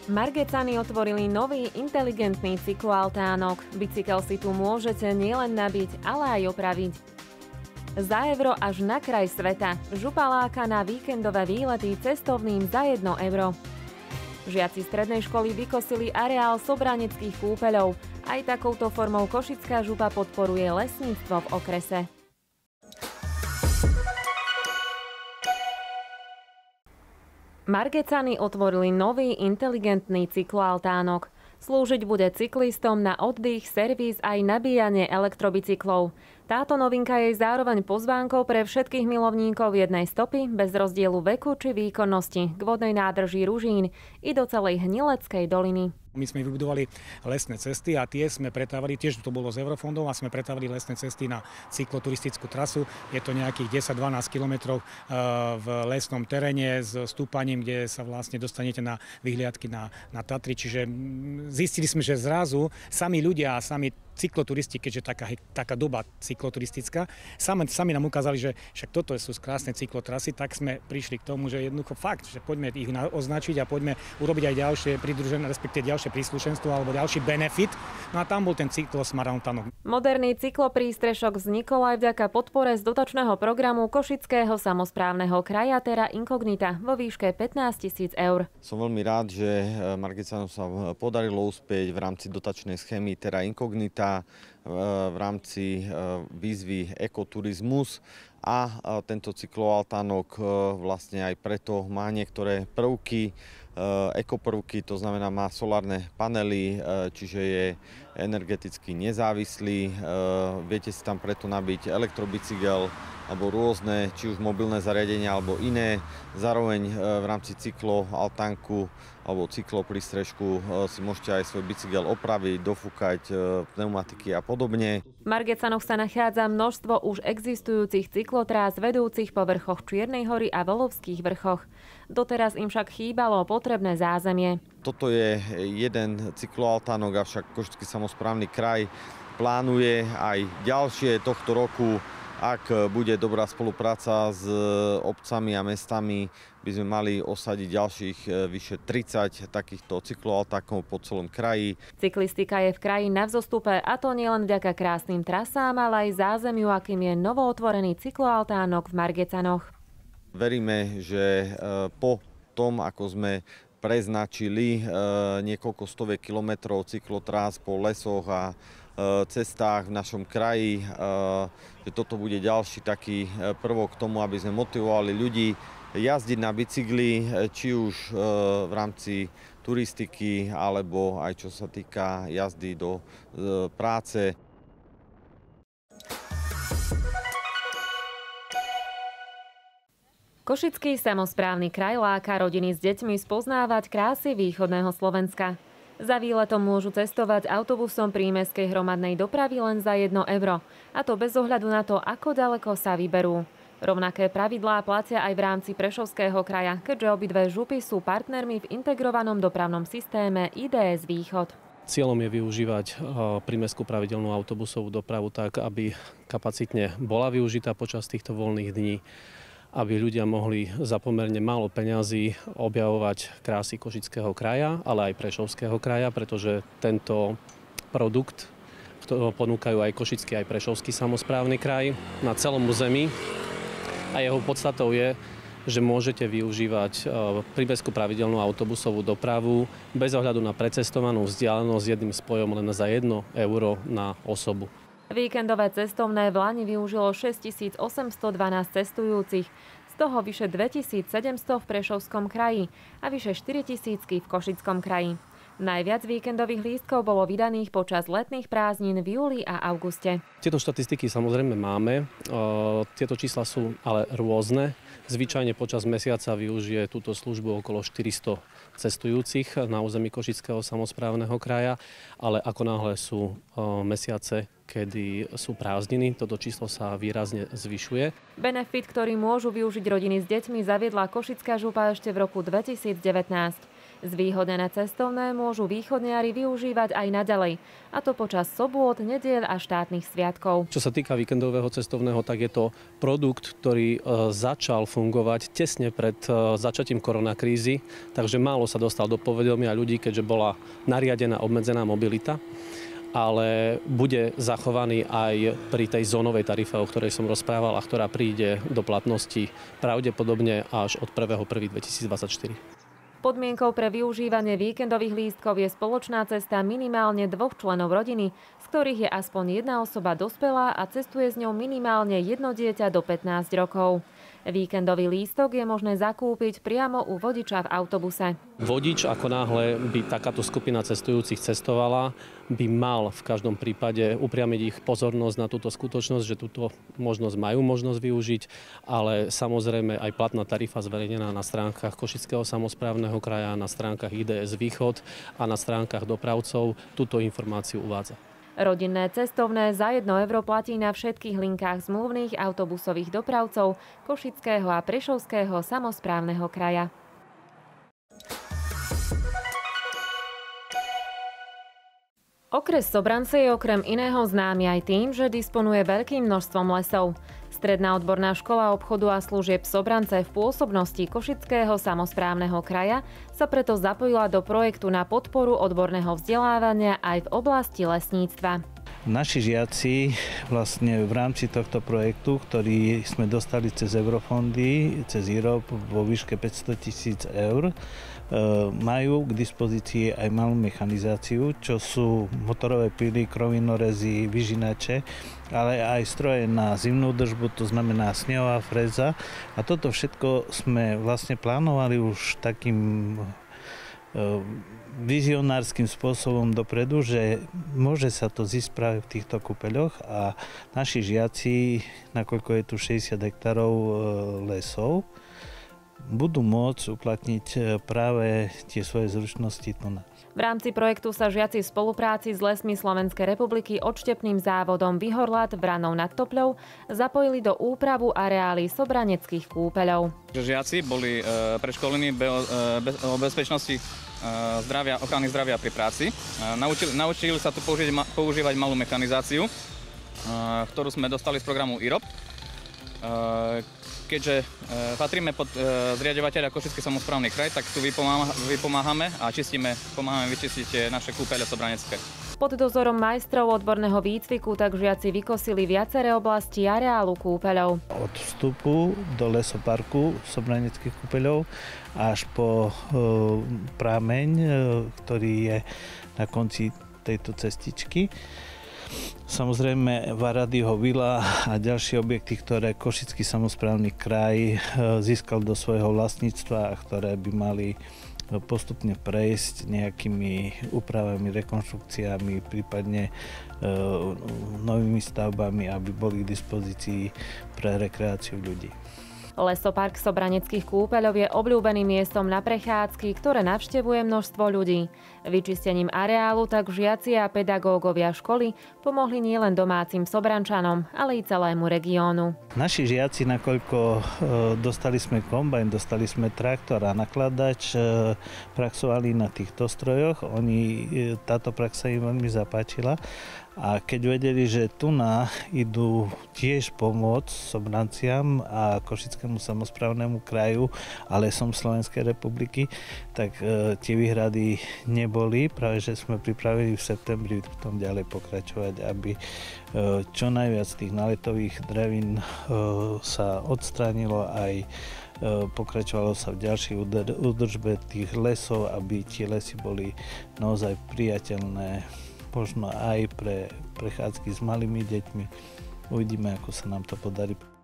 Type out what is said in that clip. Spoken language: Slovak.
Margecany otvorili nový inteligentný cykloaltánok. Bicykel si tu môžete nielen nabiť, ale aj opraviť. Za euro až na kraj sveta. Župa láka na víkendové výlety cestovným za 1 euro. Žiaci strednej školy vykosili areál sobraneckých kúpeľov. Aj takouto formou Košická župa podporuje lesníctvo v okrese. Margecany otvorili nový inteligentný cykloaltánok. Slúžiť bude cyklistom na oddych, servis aj nabíjanie elektrobicyklov. Táto novinka je zároveň pozvánkou pre všetkých milovníkov jednej stopy bez rozdielu veku či výkonnosti k vodnej nádrži Ružín i do celej Hnileckej doliny. My sme vybudovali lesné cesty a tie sme pretávali, tiež to bolo z eurofondov, a sme pretávali lesné cesty na cykloturistickú trasu. Je to nejakých 10-12 kilometrov v lesnom teréne s stúpaním, kde sa vlastne dostanete na vyhliadky na Tatry. Čiže zistili sme, že zrazu sami ľudia a sami cykloturisti, keďže taká doba cykloturistická, sami nám ukázali, že však toto sú krásne cyklotrasy, tak sme prišli k tomu, že jednoducho fakt, že poďme ich označiť a poďme urobiť aj ďalšie pridružené, respektíve ďalšie príslušenstvo alebo ďalší benefit. No a tam bol ten cyklosmaratonok. Moderný cykloprístrešok vznikol aj vďaka podpore z dotačného programu Košického samosprávneho kraja Terra Incognita vo výške 15 000 eur. Som veľmi rád, že Margecanom sa podarilo uspieť v rámci dotačnej schémy Terra Incognita v rámci výzvy Ekoturizmus a tento cykloaltánok vlastne aj preto má niektoré prvky, ekoprvky, to znamená má solárne panely, čiže je energeticky nezávislý. Viete si tam preto nabiť elektrobicykel alebo rôzne, či už mobilné zariadenia alebo iné. Zároveň v rámci cykloaltánku alebo cykloprístrežku si môžete aj svoj bicykel opraviť, dofúkať pneumatiky a podobne. V Margecanoch sa nachádza množstvo už existujúcich cyklotrás vedúcich po vrchoch Čiernej hory a Volovských vrchoch. Doteraz im však chýbalo potrebné zázemie. Toto je jeden cykloaltánok, avšak Košický samosprávny kraj plánuje aj ďalšie tohto roku. Ak bude dobrá spolupráca s obcami a mestami, by sme mali osadiť ďalších vyše 30 takýchto cykloaltákov po celom kraji. Cyklistika je v kraji na vzostupe, a to nielen vďaka krásnym trasám, ale aj zázemiu, akým je novootvorený cykloaltánok v Margecanoch. Veríme, že po tom, ako sme preznačili niekoľko stoviek kilometrov cyklotrás po lesoch a cestách v našom kraji, že toto bude ďalší taký prvok k tomu, aby sme motivovali ľudí jazdiť na bicykli, či už v rámci turistiky, alebo aj čo sa týka jazdy do práce. Košický samosprávny kraj láka rodiny s deťmi spoznávať krásy východného Slovenska. Za výletom môžu cestovať autobusom prímestskej hromadnej dopravy len za 1 euro. A to bez ohľadu na to, ako ďaleko sa vyberú. Rovnaké pravidlá platia aj v rámci Prešovského kraja, keďže obidve župy sú partnermi v integrovanom dopravnom systéme IDS Východ. Cieľom je využívať prímestskú pravidelnú autobusovú dopravu tak, aby kapacitne bola využitá počas týchto voľných dní, aby ľudia mohli za pomerne málo peňazí objavovať krásy Košického kraja, ale aj Prešovského kraja, pretože tento produkt ponúkajú aj Košický, aj Prešovský samosprávny kraj na celom území. A jeho podstatou je, že môžete využívať prímestskú pravidelnú autobusovú dopravu bez ohľadu na precestovanú vzdialenosť jedným spojom len za 1 euro na osobu. Víkendové cestovné v Lani využilo 6812 cestujúcich, z toho vyše 2700 v Prešovskom kraji a vyše 4000 v Košickom kraji. Najviac víkendových lístkov bolo vydaných počas letných prázdnin v júli a auguste. Tieto štatistiky samozrejme máme, tieto čísla sú ale rôzne. Zvyčajne počas mesiaca využije túto službu okolo 400 cestujúcich na území Košického samosprávneho kraja, ale ako náhle sú mesiace, kedy sú prázdniny, toto číslo sa výrazne zvyšuje. Benefit, ktorý môžu využiť rodiny s deťmi, zaviedla Košická župa ešte v roku 2019. Zvýhodnené cestovné môžu východniari využívať aj naďalej, a to počas sobôt, nediel a štátnych sviatkov. Čo sa týka víkendového cestovného, tak je to produkt, ktorý začal fungovať tesne pred začatím koronakrízy, takže málo sa dostal do povedomia ľudí, keďže bola nariadená obmedzená mobilita, ale bude zachovaný aj pri tej zónovej tarife, o ktorej som rozprával a ktorá príde do platnosti pravdepodobne až od 1.1.2024. Podmienkou pre využívanie víkendových lístkov je spoločná cesta minimálne 2 členov rodiny, z ktorých je aspoň jedna osoba dospelá a cestuje s ňou minimálne jedno dieťa do 15 rokov. Víkendový lístok je možné zakúpiť priamo u vodiča v autobuse. Vodič, ako náhle by takáto skupina cestujúcich cestovala, by mal v každom prípade upriamiť ich pozornosť na túto skutočnosť, že túto možnosť majú možnosť využiť, ale samozrejme aj platná tarifa zverejnená na stránkach Košického samosprávneho kraja, na stránkach IDS Východ a na stránkach dopravcov túto informáciu uvádza. Rodinné cestovné za 1 euro platí na všetkých linkách zmluvných autobusových dopravcov Košického a Prešovského samosprávneho kraja. Okres Sobrance je okrem iného známy aj tým, že disponuje veľkým množstvom lesov. Stredná odborná škola obchodu a služieb Sobrance v pôsobnosti Košického samosprávneho kraja sa preto zapojila do projektu na podporu odborného vzdelávania aj v oblasti lesníctva. Naši žiaci vlastne v rámci tohto projektu, ktorý sme dostali cez eurofondy, cez IROP vo výške 500 000 eur, majú k dispozícii aj malú mechanizáciu, čo sú motorové pily, krovinorezy, vyžinače, ale aj stroje na zimnú držbu, to znamená snehová fréza. A toto všetko sme vlastne plánovali už takým vizionárskym spôsobom dopredu, že môže sa to zísť práve v týchto kúpeľoch a naši žiaci, nakoľko je tu 60 hektárov lesov, budú môcť uplatniť práve tie svoje zručnosti tu na. V rámci projektu sa žiaci v spolupráci s Lesmi Slovenskej republiky odštepným závodom Vyhorlat Vranou nad Topľou zapojili do úpravu areály sobraneckých kúpeľov. Žiaci boli preškolení o bezpečnosti ochrany zdravia pri práci. Naučili sa tu používať malú mechanizáciu, ktorú sme dostali z programu IROP. Keďže patríme pod zriaďovateľa Košický samosprávny kraj, tak tu vypomáhame a pomáhame vyčistiť naše kúpeľe sobranecké. Pod dozorom majstrov odborného výcviku tak žiaci vykosili viaceré oblasti areálu kúpeľov. Od vstupu do lesoparku sobraneckých kúpeľov až po prameň, ktorý je na konci tejto cestičky. Samozrejme Varadyho vila a ďalšie objekty, ktoré Košický samosprávny kraj získal do svojho vlastníctva a ktoré by mali postupne prejsť nejakými úpravami, rekonštrukciami, prípadne novými stavbami, aby boli k dispozícii pre rekreáciu ľudí. Lesopark sobraneckých kúpeľov je obľúbeným miestom na prechádzky, ktoré navštevuje množstvo ľudí. Vyčistením areálu tak žiaci a pedagógovia školy pomohli nielen domácim Sobrančanom, ale i celému regiónu. Naši žiaci, nakoľko dostali sme kombajn, dostali sme traktor a nakladač, praxovali na týchto strojoch. Táto prax sa im veľmi zapáčila. A keď vedeli, že tu idú tiež pomôcť Sobranciam a Košickému samosprávnemu kraju a lesom Slovenskej republiky, tak tie výhrady neboli. Práve, že sme pripravili v septembri v tom ďalej pokračovať, aby čo najviac tých náletových drevín sa odstránilo aj pokračovalo sa v ďalšej údržbe tých lesov, aby tie lesy boli naozaj priateľné možno aj pre prechádzky s malými deťmi. Uvidíme, ako sa nám to podarí.